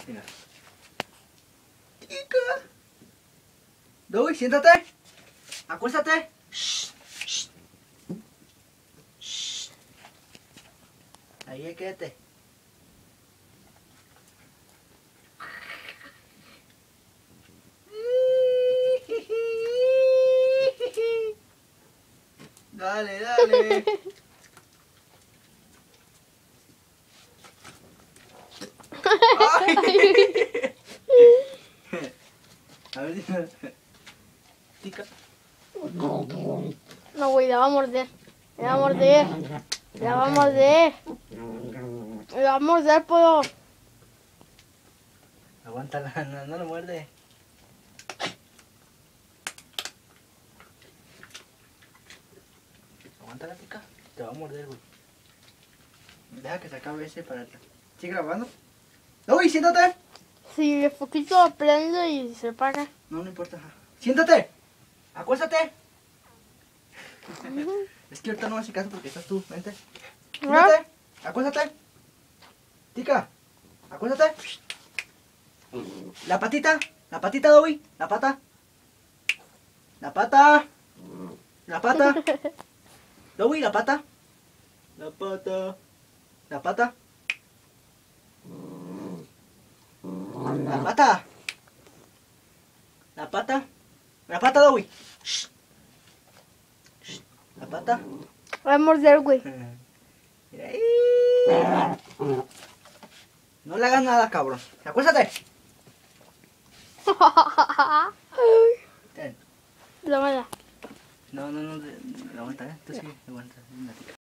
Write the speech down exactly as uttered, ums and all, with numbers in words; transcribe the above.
Mira. Tica. Dewey, siéntate. Acuéstate. Shh, shh. Shh. Ahí quédate. Dale, dale. Ay. A ver, dime. Tica. No, güey, la va a morder. La va a morder. La va a morder. La va a morder, puedo. Aguántala, no, no lo muerde. Aguántala, Tica. Te va a morder, güey. Deja que se acabe ese para atrás. ¿Sigue grabando? ¡Uy, siéntate! Si el foquito prende y se apaga. No, no importa. ¡Siéntate! ¡Acuéstate! Es que ahorita no me hace caso porque estás tú. Vente. Siéntate. Acuéstate. Tica. Acuéstate. La patita. La patita, Dobby. La pata. La pata. La pata. Dobby, la pata. La pata. La pata. La pata. La pata. La pata, Dobby. Shh. Shh. La pata. Va a morder, güey. Mira ahí. No le hagas nada, cabrón. Acuéstate. Ten. La mala. No, no, no. Aguanta, ¿eh? Tú sí, aguanta. Una tica.